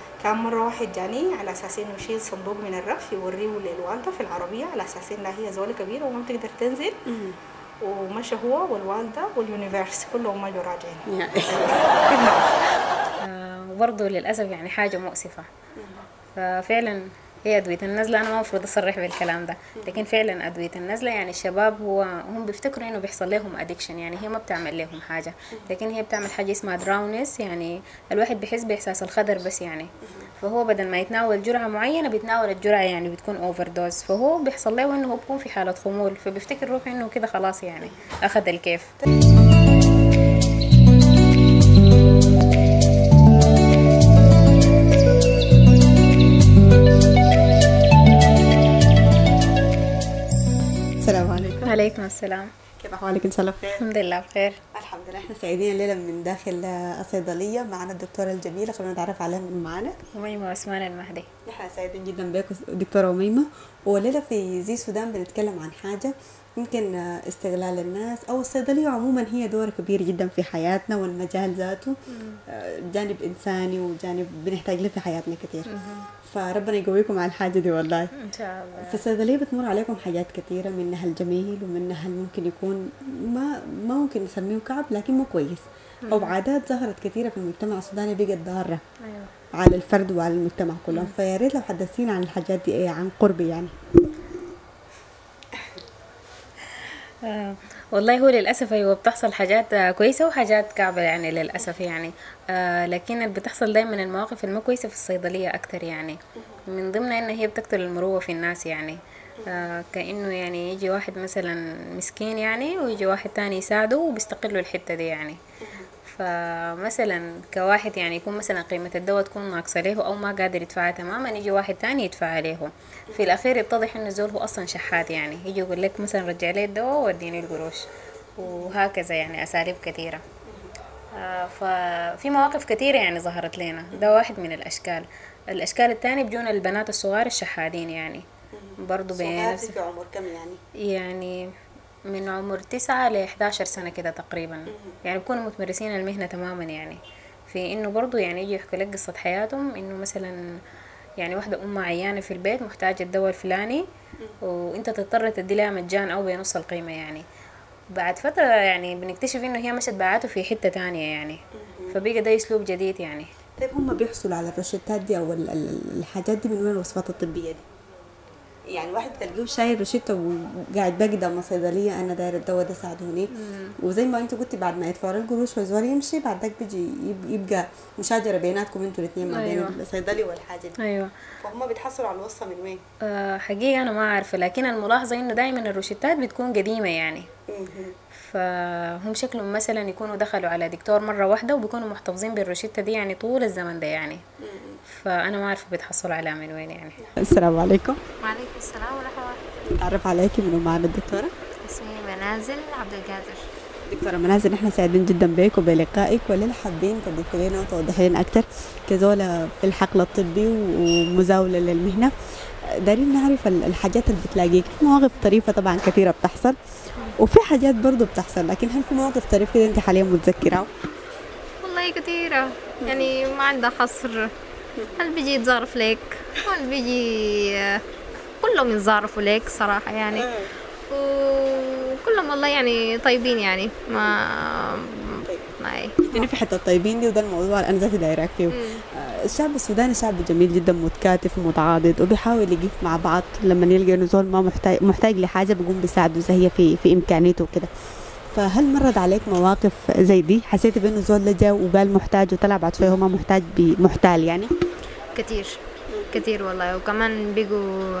كان مرة واحد جاني على أساس إنه يشيل صندوق من الرف يوريه للوالدة في العربية على أساس إنها هي زولة كبيرة وما بتقدر تنزل. ومشى هو والوالدة واليونيفرس كلهم ما جو راجعين. وبرضه للأسف يعني حاجة مؤسفة. ففعلا هي أدوية النزلة أنا ما المفروض أصرح بالكلام ده، لكن فعلا أدوية النزلة يعني الشباب هم بيفتكروا إنه بيحصل لهم أديكشن، يعني هي ما بتعمل لهم حاجة، لكن هي بتعمل حاجة اسمها دراونس، يعني الواحد بيحس بإحساس الخدر بس يعني. فهو بدل ما يتناول جرعة معينة بيتناول الجرعة يعني بتكون أوفر دوز، فهو بيحصل له إنه هو بيكون في حالة خمول، فبيفتكر روحه إنه كده خلاص يعني أخذ الكيف. السلام عليكم. وعليكم السلام. كيف أحوالك؟ إن شاء الله بخير. الحمد لله بخير. الحمد لله. إحنا سعيدين الليلة من داخل الصيدلية معنا الدكتورة الجميلة، خلينا نتعرف عليها من معنا. أميمة عثمان المهدي. نحن سعيدين جدا بك دكتورة أميمة، والليلة في زي السودان بنتكلم عن حاجة يمكن استغلال الناس أو الصيدلية عموما هي دور كبير جدا في حياتنا والمجال ذاته جانب إنساني وجانب بنحتاج له في حياتنا كثير. فربنا يقويكم على الحاجة دي والله إن شاء الله. في الصيدلية بتمر عليكم حاجات كثيرة، منها الجميل ومنها ممكن يكون ما ممكن نسميه كعب لكن مو كويس، أو عادات ظهرت كثيرة في المجتمع السوداني بقت ضارة على الفرد وعلى المجتمع كله. فيا ريت لو حدثينا عن الحاجات دي إيه عن قرب يعني. والله هو للأسف أيوة بتحصل حاجات كويسة وحاجات كعبة يعني للأسف يعني. لكن اللي بتحصل دايما المواقف الما كويسة في الصيدلية أكتر يعني، من ضمنها إن هي بتقتل المروة في الناس يعني. كأنه يعني يجي واحد مثلا مسكين يعني ويجي واحد تاني يساعده وبيستقلوا الحتة دي يعني. فمثلا كواحد يعني يكون مثلا قيمة الدواء تكون ناقصة له أو ما قادر يدفعها تماما، يجي واحد تاني يدفع عليه، في الأخير يتضح إن الزول هو أصلا شحات يعني، يجي يقول لك مثلا رجع لي الدواء واديني القروش، وهكذا يعني أساليب كثيرة. ففي مواقف كثيرة يعني ظهرت لنا، ده واحد من الأشكال التاني بجون البنات الصغار الشحادين يعني برضو بنفس. في عمر كم يعني؟ يعني من عمر 9 ل 11 سنة كده تقريبا يعني بيكونوا متمرسين المهنة تماما يعني. في انه برضو يعني يجي يحكوا لك قصة حياتهم، انه مثلا يعني واحدة عيانة في البيت محتاجة الدواء الفلاني وانت تضطر تدي لها مجان او بنص القيمة يعني. بعد فترة يعني بنكتشف انه هي مشت باعته في حتة تانية يعني، فبقى ده اسلوب جديد يعني. طيب هم بيحصلوا على الروشتات دي او الحاجات دي من وين الوصفات الطبية دي؟ يعني واحد تلقيه شايل روشته وقاعد بقدم صيدليه انا داير الدواء ده ساعدوني، وزي ما انت قلتي بعد ما يدفعوا القروش والزوار يمشي بعد ذاك بيجي يبقى مشاجره بيناتكم انتوا الاثنين ما بين الصيدلي والحاجه دي. ايوه. فهم بيتحصلوا على الوصفه من وين؟ حقيقه انا ما عارفه، لكن الملاحظه انه دائما الروشتات بتكون قديمه يعني. فهم شكلهم مثلا يكونوا دخلوا على دكتور مره واحده وبيكونوا محتفظين بالروشته دي يعني طول الزمن ده يعني. فانا ما عارفه بيتحصلوا عليها من وين يعني. السلام عليكم. وعليكم السلام ورحمة الله. نتعرف عليكي من معنا الدكتورة؟ اسمي منازل عبد القادر. دكتورة منازل، نحن سعيدين جدا بك وبلقائك، والليلة حابين تضيفي لنا وتوضحي لنا أكثر كزولة في الحقل الطبي ومزاولة للمهنة. دارين نعرف الحاجات اللي بتلاقيك في مواقف طريفة طبعا كثيرة بتحصل وفي حاجات برضو بتحصل، لكن هل في مواقف طريفة كده أنت حاليا متذكرة؟ والله كثيرة يعني ما عندها حصر. هل بيجي يتظرف لك، هل بيجي كلهم يتظرفوا لك صراحة يعني، وكلهم والله يعني طيبين يعني يعني في حتى الطيبين دي، وده الموضوع اللي انا ذاتي دايراك فيه. الشعب السوداني شعب جميل جدا متكاتف ومتعاضد وبيحاول يقف مع بعض، لما يلقى انه زول ما محتاج لحاجه بيقوم بيساعده زي هي في امكانيته وكده. فهل مرت عليك مواقف زي دي حسيتي بانه زول لجا وقال محتاج وطلع بعد شويه هو ما محتاج محتال يعني؟ كتير والله، وكمان بيجوا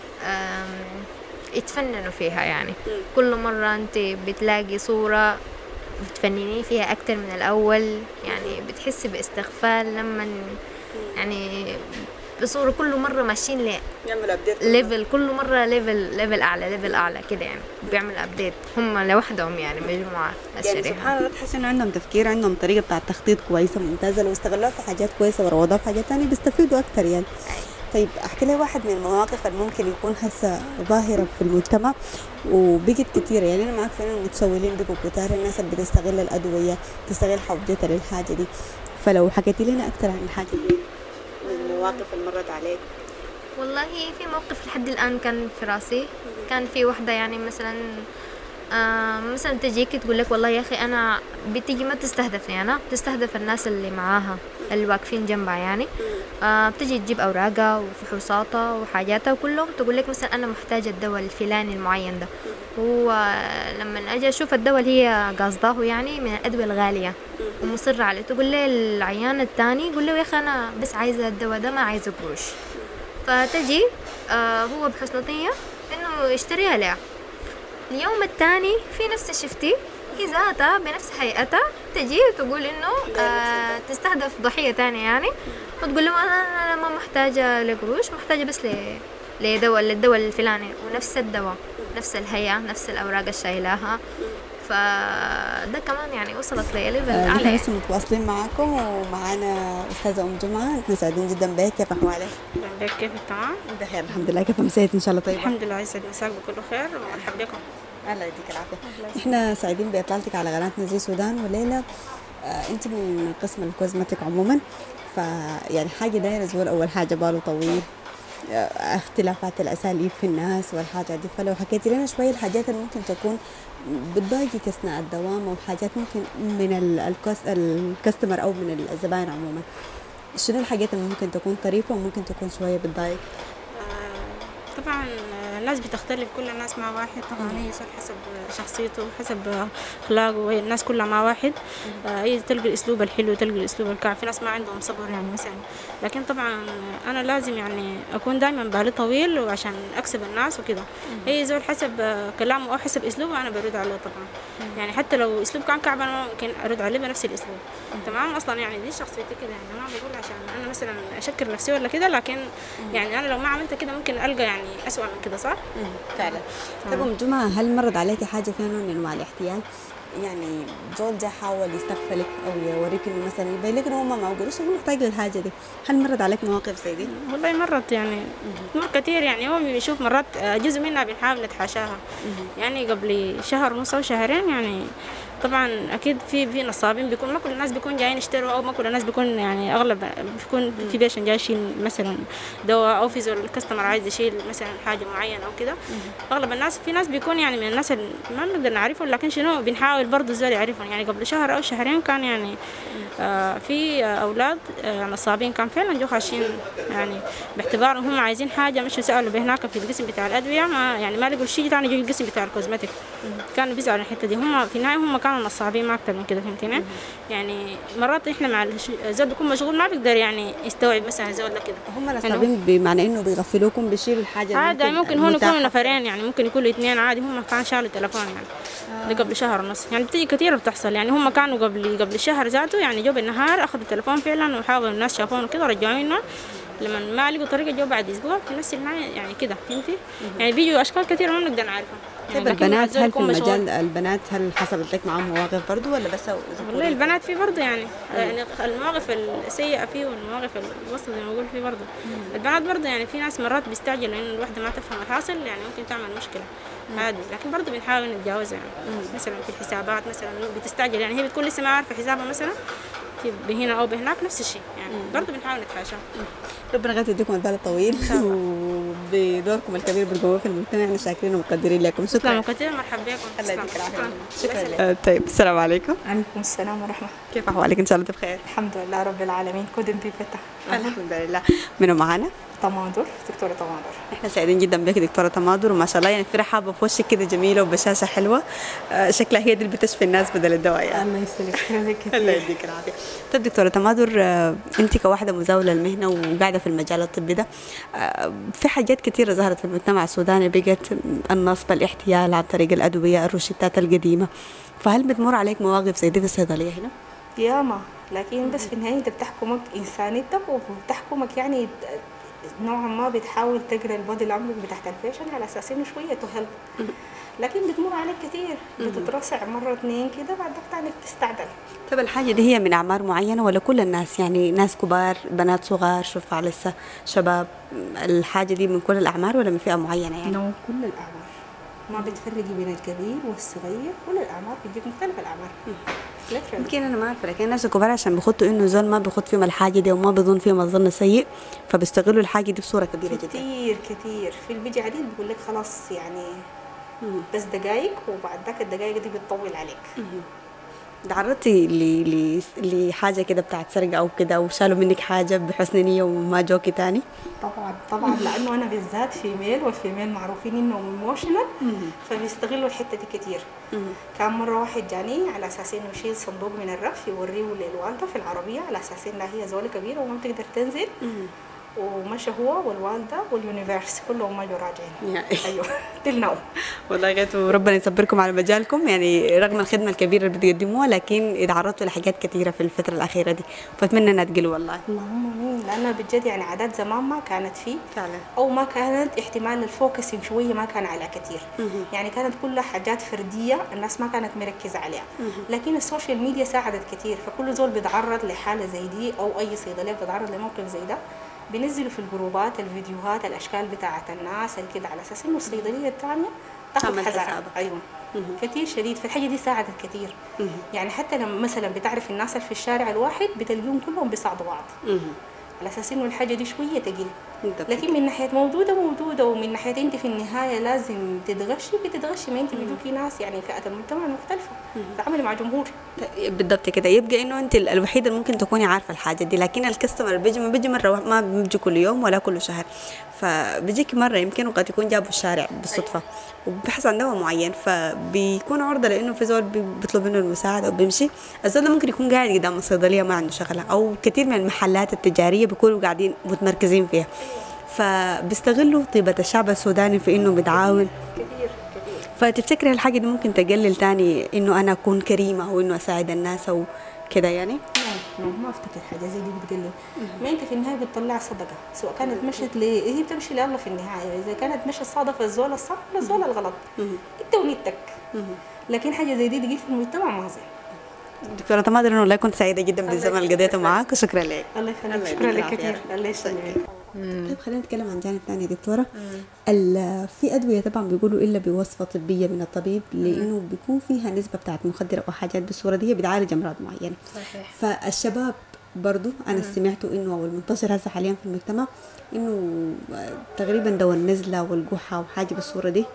يتفننوا فيها يعني. كل مرة انت بتلاقي صورة بتفنني فيها اكتر من الاول يعني، بتحسي باستغفال لما يعني بصورة كل مرة ماشيين ليفل، كل مرة ليفل اعلى كده يعني، بيعمل ابديت هم لوحدهم يعني مجموعة يعني سبحان الله. تحس انه عندهم تفكير، عندهم طريقة بتاع التخطيط كويسة ممتازة، لو استغلوها في حاجات كويسة وروضوها في حاجات تانية بيستفيدوا اكتر يعني. طيب احكي لي واحد من المواقف اللي ممكن يكون هسه ظاهرة في المجتمع وبقت كتيرة يعني. انا معاك في انه المتسولين بقوا كتار، الناس اللي بتستغل الادوية تستغل حوجتها للحاجة دي، فلو حكيتي لنا اكتر عن الحاجة دي من المواقف اللي مرت عليك؟ والله في موقف لحد الآن كان في راسي. كان في وحدة يعني مثلا مثلا تجيك تقول لك والله يا أخي أنا بتيجي ما تستهدفني، أنا بتستهدف الناس اللي معاها اللي واقفين جنبها يعني. بتجي تجيب أوراقها وفحوصاتها وحاجاتها وكلهم تقول لك مثلا أنا محتاجة الدواء الفلاني المعين ده. ولما أجي أشوف الدواء اللي هي قاصداه يعني من الأدوية الغالية ومصرة عليه، تقول لي العيان التاني يقول له يا أخي أنا بس عايزة الدواء ده ما عايزة قروش. فتجي هو بحسن نية إنه يشتريها لها. اليوم الثاني في نفس الشفتي هي ذاتها بنفس هيئتها تجي وتقول إنه تستهدف ضحية تانية يعني، وتقول له أنا ما محتاجة لقروش، محتاجة بس للدواء الفلاني، ونفس الدواء نفس الهيئة نفس الأوراق الشايلاها. فده كمان يعني وصلت ليليفل أعلى. احنا لسه متواصلين معاكم ومعانا أستاذة جمعة. احنا سعيدين جدا بك، كيف أحوالك؟ بك كيف تمام؟ بخير الحمد لله. كيف مسيت إن شاء الله؟ طيب الحمد لله، يسعد مساك بكل خير ومرحبا بكم. الله يديك العافية. احنا سعيدين بإطلالتك على قناتنا زي سودان. وليلى انت من قسم الكوزمتيك عموما، فيعني حاجة دايرة زول أول حاجة باله طويل، اختلافات الأساليب في الناس والحاجات دي، فلو حكيتي لنا شوية الحاجات اللي ممكن تكون بتضايقك أثناء الدوام، أو حاجات ممكن من الكاستمر أو من الزبائن عموما، شنو الحاجات اللي ممكن تكون طريفة وممكن تكون شوية بتضايق؟ طبعا الناس بتختلف، كل الناس ما واحد طبعا، هي حسب شخصيته حسب اخلاقه، الناس كلها ما واحد. هي تلقى الاسلوب الحلو تلقى الاسلوب الكعب، في ناس ما عندهم صبر يعني مثلا. لكن طبعا انا لازم يعني اكون دائما بالي طويل وعشان اكسب الناس وكده. هي زول حسب كلامه او حسب اسلوبه انا برد عليه طبعا. يعني حتى لو اسلوب كان كعب انا ممكن ارد عليه بنفس الاسلوب. تمام، اصلا يعني دي شخصيتي كده، يعني انا بقول عشان انا مثلا اشكر نفسي ولا كده، لكن يعني انا لو ما عملت كده ممكن القى يعني اسوأ من كده، صح؟ فعلا. طيب جمعة، هل مرت عليكي حاجة فيها نوع من انواع الاحتيال؟ يعني زول جا حاول يستغفلك او يوريك انه مثلا يبين لك انه هو ما قروش انه محتاج للحاجة دي، هل مرت عليك مواقف زي دي؟ والله مرت يعني مر كثير، يعني هو بيشوف مرات جزء منها بنحاول نتحاشاها. يعني قبل شهر ونص او شهرين يعني طبعا اكيد في نصابين، بيكون ما كل الناس بيكون جايين يشتروا، او ما كل الناس بيكون يعني اغلب بيكون في بيشن جاي يشيل مثلا دواء، او في زول الكاستمر عايز يشيل مثلا حاجه معينه او كده. اغلب الناس، في ناس بيكون يعني من الناس اللي ما بنقدر نعرفهم، لكن شنو بنحاول برضه الزول يعرفهم. يعني قبل شهر او شهرين كان يعني في اولاد نصابين كان فعلا جو خاشين، يعني باعتبارهم هم عايزين حاجه، مش سالوا بهناك في القسم بتاع الادويه، ما يعني ما لقوا شيء ثاني، جو القسم بتاع الكوزمتيك. كانوا بيزعلوا الحته دي، هم في النهايه هم كانوا نصابين ما اكثر من كده، فهمتيني؟ يعني مرات احنا مع الزول بيكون مشغول ما بيقدر يعني يستوعب مثلا زول كده. هم نصابين بمعنى انه بيغفلوكم بيشيلوا الحاجه عادي، ممكن هون يكونوا نفرين، يعني ممكن يكونوا اثنين عادي، هم كانوا شالوا تليفون يعني ده قبل شهر ونص. يعني بتيجي كثير بتحصل، يعني هم كانوا قبل شهر ذاته يعني جو بالنهار اخذوا التليفون فعلا وحاولوا الناس شافوه كده رجعوه، لما ما لقوا طريقه جو بعد اسبوع في نفس المعنى يعني كده، فهمتي؟ يعني بيجوا اشكال كثيره ما بنقدر نعرفها. طيب البنات، هل في المجال البنات هل حصلت لك معهم مواقف برضه ولا بس؟ والله البنات في برضه يعني المواقف السيئه فيه والمواقف الوسط زي ما بقول فيه برضه. البنات برضه يعني في ناس مرات بيستعجلوا انه الوحده ما تفهم الحاصل، يعني ممكن تعمل مشكله عادي، لكن برضه بنحاول نتجاوزها. يعني مثلا في الحسابات مثلا بتستعجل، يعني هي بتكون لسه ما عارفه حسابها مثلا في بهنا او بهناك نفس الشيء، يعني برضه بنحاول نتحاشى. ربنا غير يديكم البال الطويل وبدوركم الكبير بالقوه في المجتمع، احنا شاكرين ومقدرين لكم. شكرا كثير، مرحبا بكم. الله يديك العافيه. شكرا. طيب السلام عليكم. عليكم السلام ورحمه. كيف احوالك؟ ان شاء الله بخير. الحمد لله رب العالمين. كودن بيفتح. الحمد لله. منو معانا؟ تمادر، دكتورة تمادر. احنا سعيدين جدا بك دكتورة تمادر، وما شاء الله يعني في رحابة في وشك كده جميلة وبشاشة حلوة، شكلها هي دي اللي بتشفي الناس بدل الدواء يعني. الله يسلمك. الله يديك العافية. طيب دكتورة تمادر، انت كواحدة مزاولة المهنة وقاعدة في المجال الطبي ده، في حاجات كثيرة ظهرت في المجتمع السوداني، بقت النصب، الاحتيال عن طريق الأدوية، الروشتات القديمة، فهل بتمر عليك مواقف زي دي في الصيدلية هنا؟ ياما، لكن بس في النهاية انت بتحكمك إنسانيتك، وبتحكمك يعني نوعا ما بتحاول تقرا البودي لانجوج بتاعت البيشن على اساس انه شويه تهلب، لكن بتمر عليك كثير، بتترصع مره اثنين كده بعد ذلك تستعدل. طب الحاجه دي هي من اعمار معينه ولا كل الناس؟ يعني ناس كبار، بنات صغار، شوفها لسه شباب، الحاجه دي من كل الاعمار ولا من فئه معينه يعني؟ نو، كل الاعمار، ما بتفرقي بين الكبير والصغير، كل الاعمار بتجيك مختلف الاعمار. يمكن انا ما عارفه، لكن الناس الكبار عشان بيخطوا انه زول ما بيخط فيهم الحاجه دي وما بيظن فيهم الظن سيء، فبيستغلوا الحاجه دي بصوره كبيره جدا. كتير كتير في اللي بيجي عديد بيقول لك خلاص يعني بس دقايق، وبعد ذاك الدقايق دي بتطول عليك. تعرضتي لحاجه كده بتاعت سرقه او كده وشالوا منك حاجه بحسن نيه وما جوكي تاني؟ طبعا لانه انا بالذات فيميل، والفيميل معروفين انهم ايموشنال، فبيستغلوا الحته دي كتير. كان مره واحد جاني على اساس انه يشيل صندوق من الرف يوريه للوالده في العربيه على اساس انها هي زوله كبيره وما بتقدر تنزل، ومشى هو والوالده واليونيفرس كلهم ما جو راجعين. ايوه تلناو. والله غيت وربنا يصبركم على مجالكم، يعني رغم الخدمه الكبيره اللي بتقدموها لكن اتعرضتوا لحاجات كثيره في الفتره الاخيره دي، فاتمنى انها تقل والله. اللهم امين، لانها بجد يعني عادات زمان ما كانت فيه فعلا، او ما كانت احتمال الفوكسنج شويه ما كان على كثير. يعني كانت كلها حاجات فرديه الناس ما كانت مركزه عليها. لكن السوشيال ميديا ساعدت كثير، فكل زول بيتعرض لحاله زي دي او اي صيدليه بتتعرض لموقف زي ده بينزلوا في الجروبات الفيديوهات الاشكال بتاعه الناس كده على اساس انه الصيدليه الثانيه تاخذ حذرها. ايوه كثير شديد، فالحاجه دي ساعدت كثير. يعني حتى لما مثلا بتعرف الناس اللي في الشارع الواحد بتلقيهم كلهم بيساعدوا بعض على اساس انه الحاجه دي شويه تقل. لكن من ناحيه موجوده ومن ناحيه انت في النهايه لازم بتتغشي ما انت بيجوكي ناس يعني فئات المجتمع مختلفه تعاملي مع جمهور. بالضبط كده، يبقى انه انت الوحيده اللي ممكن تكوني عارفه الحاجه دي، لكن الكاستمر بيجي مره، ما بيجي كل يوم ولا كل شهر، فبيجيك مره يمكن وقد يكون جابوا الشارع بالصدفه وبحث عن دواء معين، فبيكون عرضه لانه في زول بيطلب منه المساعده وبيمشي. الزول ده ممكن يكون قاعد قدام الصيدليه ما عنده شغله، او كثير من المحلات التجاريه بيكونوا قاعدين متمركزين فيها، فبيستغلوا طيبه الشعب السوداني في انه بتعاون كثير. فتفتكري الحاجه دي ممكن تقلل تاني انه انا اكون كريمه او انه اساعد الناس او كده يعني؟ ما افتكر حاجه زي دي بتقلل. ما انت في النهايه بتطلع صدقه، سواء كانت مشت هي بتمشي لله في النهايه، اذا كانت مشت صادفه الزول الصح ولا الزول الغلط انت ونيتك. لكن حاجه زي دي تقيل في المجتمع ما زين. دكتورة تماضي، والله كنت سعيدة جدا بالزمن اللي قضيته معاك، وشكرا لك. الله يخليك، شكرا لك كثير. الله يسلمك. طيب خلينا نتكلم عن جانب ثاني يا دكتورة. في أدوية طبعا بيقولوا إلا بوصفة طبية من الطبيب، لأنه بيكون فيها نسبة بتاعت مخدرة أو حاجات بالصورة دي بتعالج أمراض معينة. صحيح. فالشباب برضو أنا سمعته إنه أو المنتشر هسه حاليا في المجتمع إنه تقريبا دواء النزلة والقحة وحاجة بالصورة دي.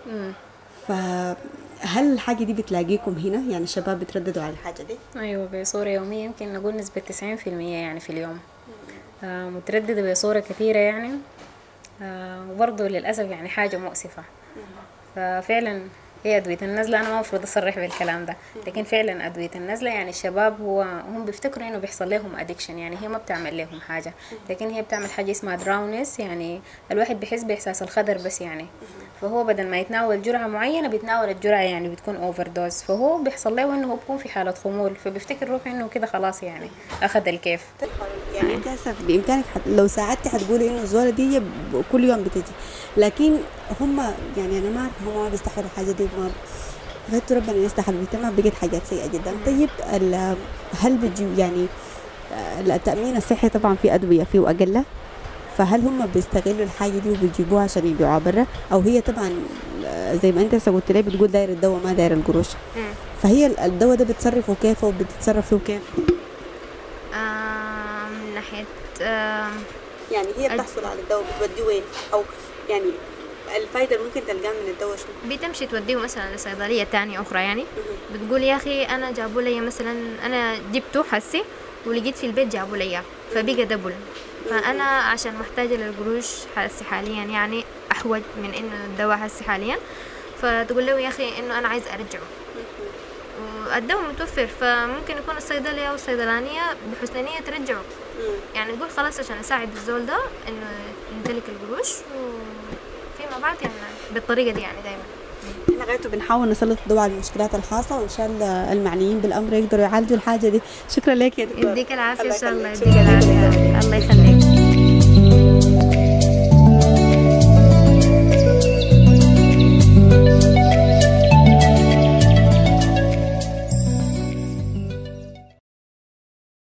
فهل الحاجة دي بتلاقيكم هنا؟ يعني الشباب بترددوا على الحاجة دي؟ أيوة بصورة يومية، يمكن نقول نسبة 90% يعني في اليوم مترددة بصورة كثيرة يعني. وبرضه للأسف يعني حاجة مؤسفة. ففعلا هي أدوية النزلة، أنا ما مفروض أصرح بالكلام ده، لكن فعلا أدوية النزلة يعني الشباب هم بيفتكروا إنه بيحصل لهم أديكشن، يعني هي ما بتعمل لهم حاجة، لكن هي بتعمل حاجة اسمها دراونس، يعني الواحد بيحس بإحساس الخدر بس يعني. فهو بدل ما يتناول جرعة معينة بيتناول الجرعة يعني بتكون اوفر دوز، فهو بيحصل له انه هو بيكون في حالة خمول، فبيفتكر روحه انه كده خلاص يعني اخذ الكيف. يعني انت هسه بامكانك لو ساعدتي حتقولي انه الزوله دي كل يوم بتجي، لكن هم يعني انا ما اعرف هم ما بيستحملوا الحاجه دي، ما غيرت ربنا يستحمل المجتمع بقت حاجات سيئه جدا. طيب هل بيجي يعني التامين الصحي طبعا في ادويه فيه واقل، فهل هم بيستغلوا الحاجه دي وبيجيبوها عشان يبيعوها برا، او هي طبعا زي ما انت قلت لي بتقول داير الدواء ما داير القروش، فهي الدواء ده بتصرفه كيف وبتتصرف فيه كيف؟ من ناحيه يعني هي بتحصل على الدواء بتوديه وين، او يعني الفايده اللي ممكن تلقاها من الدواء شو؟ بتمشي توديه مثلا لصيدليه تانية اخرى، يعني بتقول يا اخي انا جابوا لي مثلا انا جبته حسي ولقيت في البيت جابوا لي فبقى دبل، فانا عشان محتاجه للقروش حسي حاليا يعني احوج من انه الدواء حسي حاليا، فتقول له يا اخي انه انا عايز ارجعه والدواء متوفر، فممكن يكون الصيدليه او الصيدلانيه بحسن نيه ترجعه، يعني نقول خلاص عشان اساعد الزول ده انه يمتلك القروش وفيما بعد يعني بالطريقه دي يعني دايما. احنا غايته بنحاول نسلط الضوء على المشكلات الحاصله، وان شاء الله المعنيين بالامر يقدروا يعالجوا الحاجه دي. شكرا لك يا دكتور. يديك العافيه ان شاء الله. يديك العافيه. الله يخليك.